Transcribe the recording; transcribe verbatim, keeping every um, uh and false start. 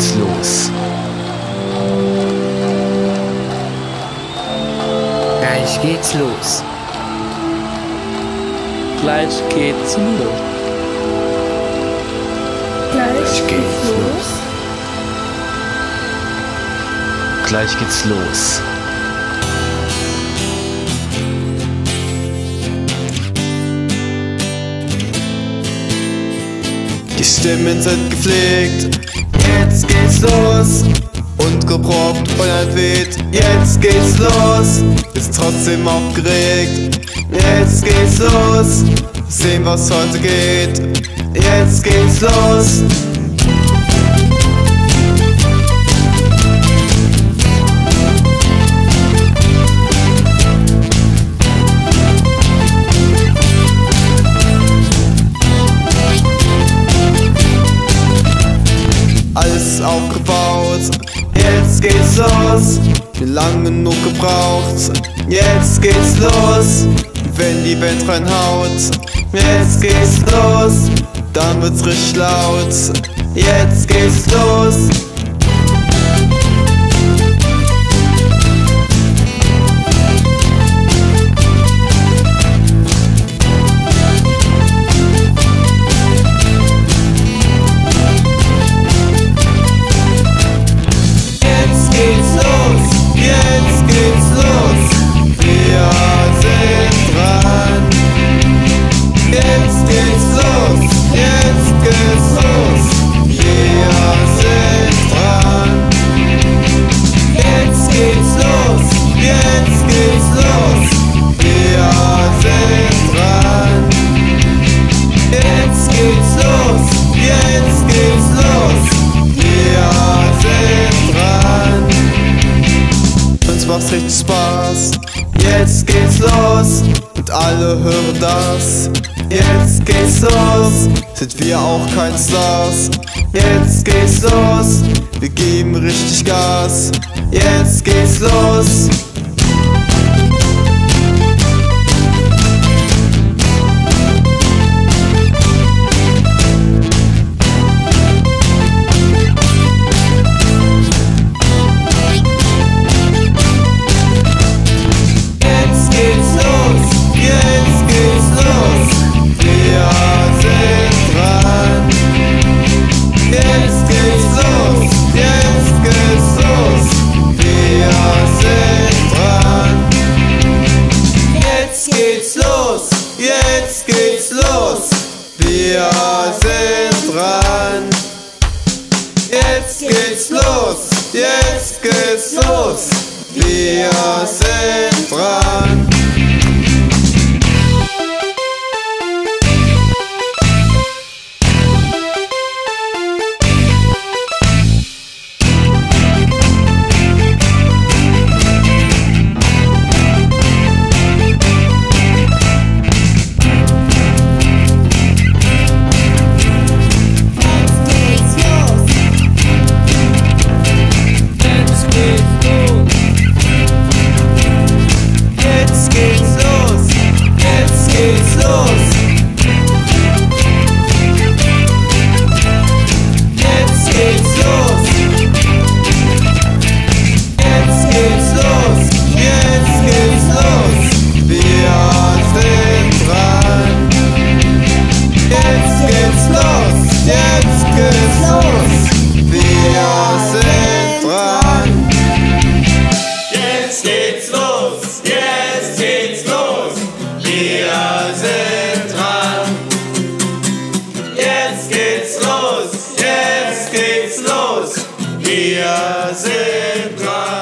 geht's los. Gleich geht's los. Gleich geht's los. Gleich geht's los. Gleich geht's los. Die Stimmen sind gepflegt, jetzt geht's los. Und geprobt und entweht, jetzt geht's los. Ist trotzdem aufgeregt, jetzt geht's los. Sehen, was heute geht, jetzt geht's los. Alles aufgebaut, jetzt geht's los. Wir lang genug gebraucht, jetzt geht's los. Wenn die Band reinhaut, jetzt geht's los. Dann wird's richtig laut, jetzt geht's los. Jetzt geht's los, wir sind dran. Jetzt geht's los, jetzt geht's los, wir sind dran. Jetzt geht's los, jetzt geht's los, wir sind dran. Jetzt geht's los, jetzt geht's los, wir sind dran. Uns macht's richtig Spaß, jetzt geht's los und alle hören das. Jetzt geht's los, sind wir auch kein Stars. Jetzt geht's los, wir geben richtig Gas. Jetzt geht's los. Jetzt geht's los, wir sind dran. Jetzt geht's los, jetzt geht's los, wir sind dran. Wir sind dran.